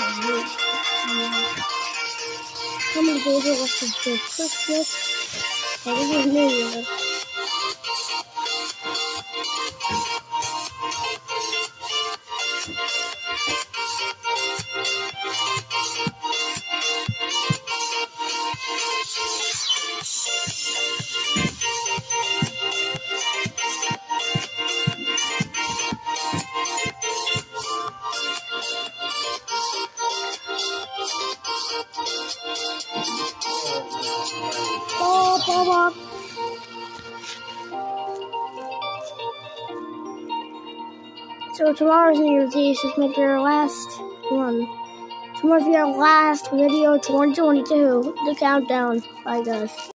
How many days are left until Christmas? And this is New Year. So tomorrow's New Year's Eve. This might be our last one. Tomorrow's our last video, 2022. The countdown. Bye, guys.